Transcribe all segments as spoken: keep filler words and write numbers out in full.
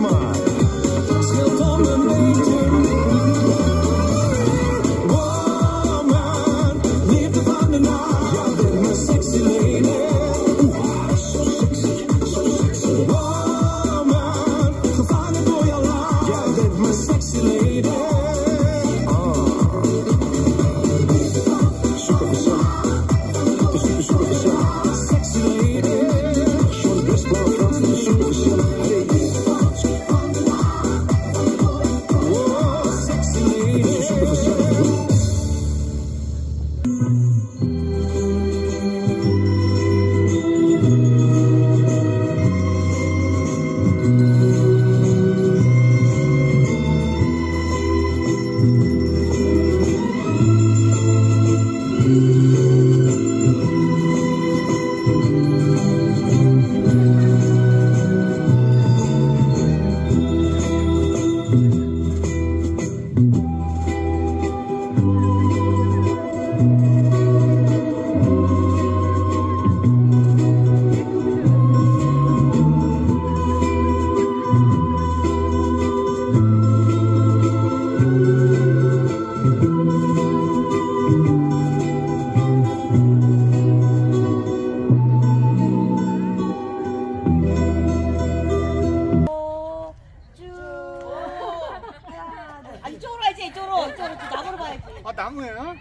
아, 나무예요?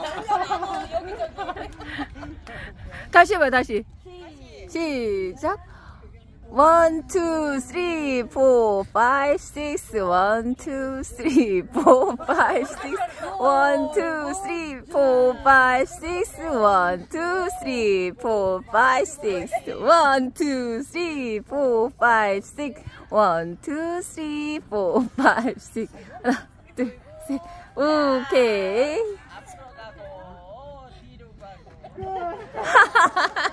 다시 해봐요, 다시. 시작. one, two, three, four, five, six. one, two, three, four, five, six. one, two, three, four, five, six. one, two, three, four, five, six. one, two, three, four, five, six. one, two, three, four, five, six. 하나, 둘, 셋. 오케이. 앞으로 가고 뒤로 가고.